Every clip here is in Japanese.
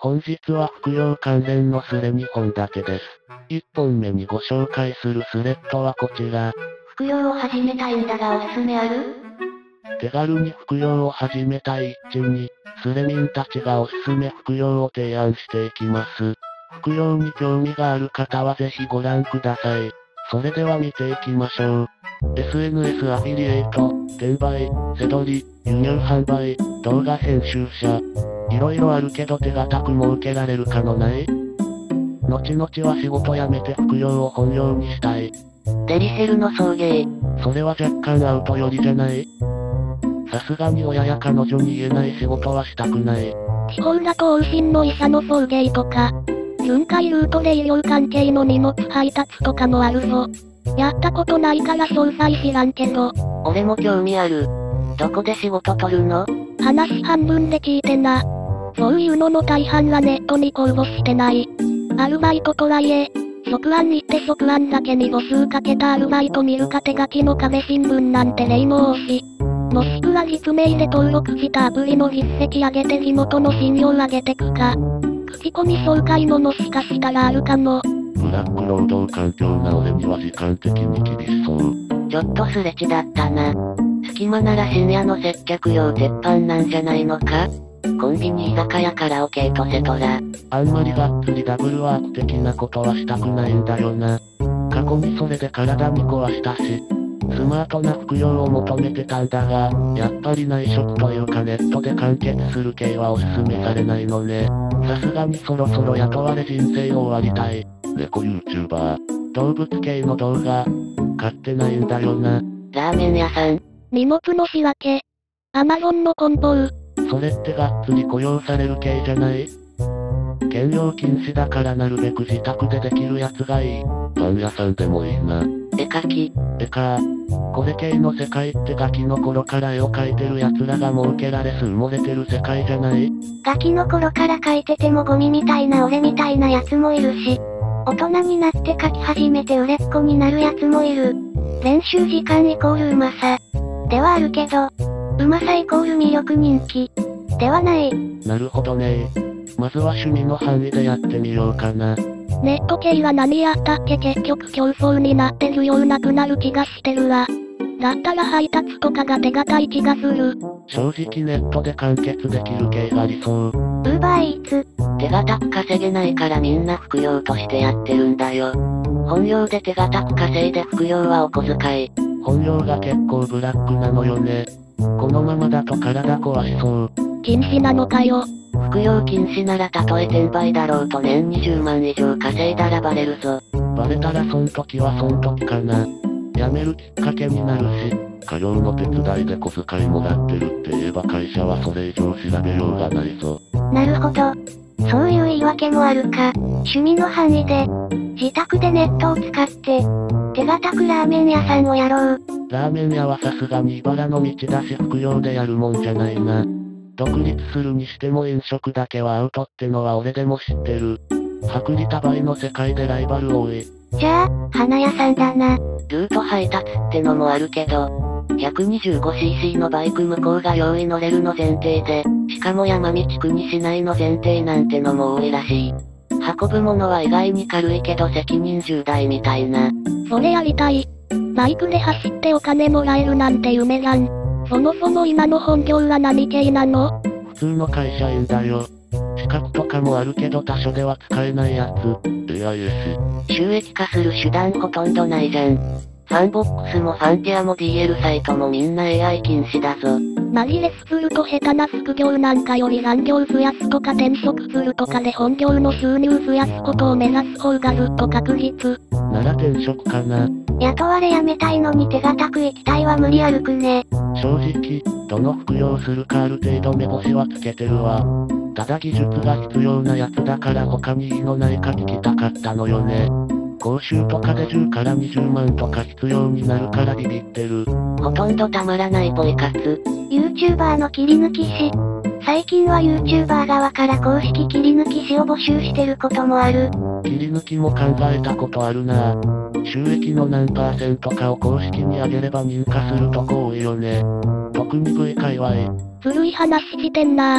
本日は副業関連のスレ2本だけです。1本目にご紹介するスレッドはこちら。 副業を始めたいんだがおすすめある？ 手軽に副業を始めたい一に、スレミンたちがおすすめ副業を提案していきます。副業に興味がある方はぜひご覧ください。それでは見ていきましょう。SNS アフィリエイト、転売、背取り、輸入販売、動画編集者。いろいろあるけど手堅く儲けられるかのない？後々は仕事辞めて副業を本業にしたい。 デリヘルの送迎。 それは若干アウト寄りじゃない？さすがに親や彼女に言えない仕事はしたくない。 地方だと往診の医者の送迎とか、巡回ルートで医療関係の荷物配達とかもあるぞ。やったことないから詳細知らんけど。 俺も興味ある。どこで仕事取るの？ 話半分で聞いてな。そういうのの大半はネットに公募してない。アルバイトとはいえ、職案にって職案だけに募集かけたアルバイト見るか手書きの壁新聞なんて例も多し。もしくは実名で登録したアプリの実績上げて地元の信用上げてくか。口コミ紹介ももしかしたらあるかも。 ブラック労働環境な俺には時間的に厳しそう。 ちょっとすれ違ったな。隙間なら深夜の接客用鉄板なんじゃないのか？コンビニ居酒屋カラオケとセトラ。 あんまりがっつりダブルワーク的なことはしたくないんだよな。過去にそれで体に壊したし。スマートな副業を求めてたんだが、やっぱり内職というかネットで完結する系はおすすめされないのね。さすがにそろそろ雇われ人生を終わりたい。猫 YouTuber、動物系の動画、買ってないんだよな。 ラーメン屋さん。 荷物の仕分け。Amazon の梱包。 それってがっつり雇用される系じゃない？兼業禁止だからなるべく自宅でできるやつがいい。パン屋さんでもいいな。 絵描き。 絵か。これ系の世界ってガキの頃から絵を描いてる奴らが儲けられす埋もれてる世界じゃない？ ガキの頃から描いててもゴミみたいな俺みたいなやつもいるし、大人になって描き始めて売れっ子になるやつもいる。練習時間イコールうまさ。ではあるけど、うまさイコール魅力人気。ではない。 なるほどね。まずは趣味の範囲でやってみようかな。 ネット系は何やったっけ結局競争になってるようなくなる気がしてるわ。だったら配達とかが手堅い気がする。 正直ネットで完結できる系が理想。 Uber Eats。 手堅く稼げないからみんな副業としてやってるんだよ。本業で手堅く稼いで副業はお小遣い。 本業が結構ブラックなのよね。このままだと体壊しそう。 禁止なのかよ。 副業禁止ならたとえ転売だろうと年20万以上稼いだらバレるぞ。 バレたらそん時はそん時かな。辞めるきっかけになるし、家業の手伝いで小遣いもらってるって言えば会社はそれ以上調べようがないぞ。 なるほど。そういう言い訳もあるか。趣味の範囲で、自宅でネットを使って、手堅くラーメン屋さんをやろう。 ラーメン屋はさすがに茨の道だし副業でやるもんじゃないな。独立するにしても飲食だけはアウトってのは俺でも知ってる。薄利多売の世界でライバル多い。 じゃあ、花屋さんだな。 ルート配達ってのもあるけど、125cc のバイク向こうが用意乗れるの前提で、しかも山道区にしないの前提なんてのも多いらしい。運ぶものは意外に軽いけど責任重大みたいな。 それやりたい。バイクで走ってお金もらえるなんて夢やん。そもそも今の本業は何系なの？ 普通の会社員だよ。資格とかもあるけど他所では使えないやつ。AIS。 収益化する手段ほとんどないじゃん。ファンボックスもファンティアも DL サイトもみんな AI 禁止だぞ。 マジレスすると下手な副業なんかより残業増やすとか転職するとかで本業の収入増やすことを目指す方がずっと確実。 なら転職かな。 雇われ辞めたいのに手堅く行きたいは無理あるくね。 正直、どの副業するかある程度目星はつけてるわ。ただ技術が必要なやつだから他にいいのないか聞きたかったのよね。報酬とかで10から20万とか必要になるからビビってる。 ほとんどたまらないポイ活。 YouTuber の切り抜き師。最近は YouTuber 側から公式切り抜き師を募集してることもある。 切り抜きも考えたことあるな。収益の何%かを公式に上げれば認可するとこ多いよね。特に V 界隈。 古い話してんな。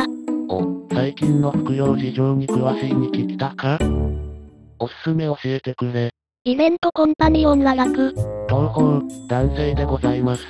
最近の服用事情に詳しいに聞きたか？おすすめ教えてくれ。 イベントコンパニオンララク。 東方、男性でございます。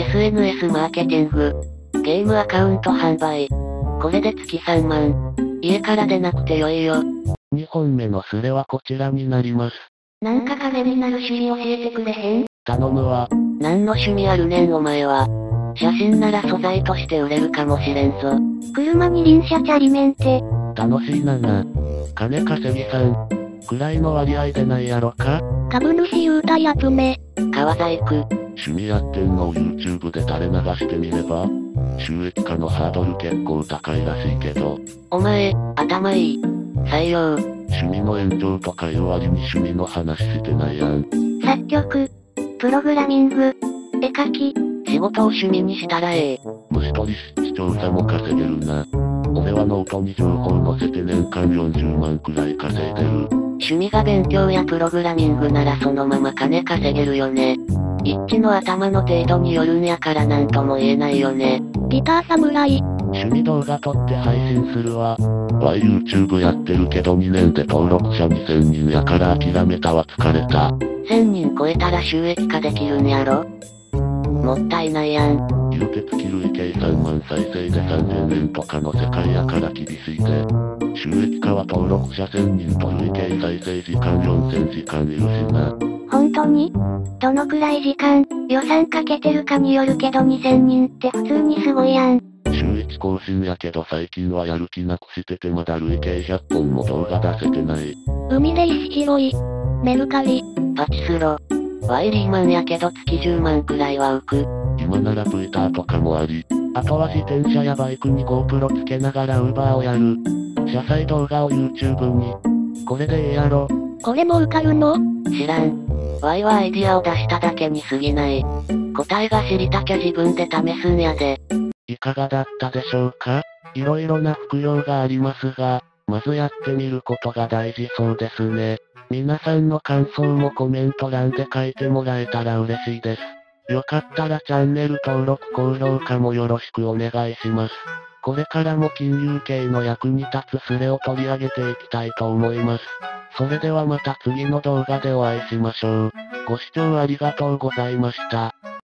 SNS マーケティング。ゲームアカウント販売。これで月3万。家から出なくてよいよ。 2本目のスレはこちらになります。 なんか金になる趣味教えてくれへん？ 頼むわ。 何の趣味あるねんお前は。写真なら素材として売れるかもしれんぞ。車二輪車チャリメンテ。 楽しいな。金稼ぎさん。くらいの割合でないやろか？ 株主優待集め。 革細工。 趣味やってんのを YouTube で垂れ流してみれば？収益化のハードル結構高いらしいけど。 お前、頭いい。採用。 趣味の延長とかいう割に趣味の話してないやん。 作曲。プログラミング。絵描き。仕事を趣味にしたらええ。 虫取り湿地調査も稼げるな。俺はノートに情報載せて年間40万くらい稼いでる。 趣味が勉強やプログラミングならそのまま金稼げるよね。一致の頭の程度によるんやからなんとも言えないよね。 ギター侍。 趣味動画撮って配信するわ。YouTube やってるけど2年で登録者2000人やから諦めたわ。疲れた。 1000人超えたら収益化できるんやろ？もったいないやん。 言うて月累計3万再生で3000円とかの世界やから厳しいで。収益化は登録者1000人と累計再生時間4000時間いるしな。 本当に？どのくらい時間、予算かけてるかによるけど2000人って普通にすごいやん。 週1更新やけど最近はやる気なくしててまだ累計100本も動画出せてない。 海で石拾い。メルカリ。 パチスロ。ワイリーマンやけど月10万くらいは浮く。 今なら Twitter とかもあり。あとは自転車やバイクに GoPro つけながら Uber をやる。車載動画を YouTube に。これでええやろ。 これも受かるの？ 知らん。ワイはアイディアを出しただけに過ぎない。答えが知りたきゃ自分で試すんやで。 いかがだったでしょうか？いろいろな服用がありますが、まずやってみることが大事そうですね。皆さんの感想もコメント欄で書いてもらえたら嬉しいです。よかったらチャンネル登録高評価もよろしくお願いします。これからも金融系の役に立つスレを取り上げていきたいと思います。それではまた次の動画でお会いしましょう。ご視聴ありがとうございました。